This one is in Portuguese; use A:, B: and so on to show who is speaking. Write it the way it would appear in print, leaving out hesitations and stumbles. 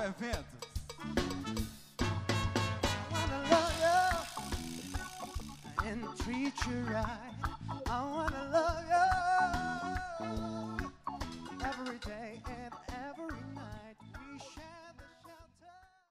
A: Eventos.
B: I wanna love you and treat you right. I wanna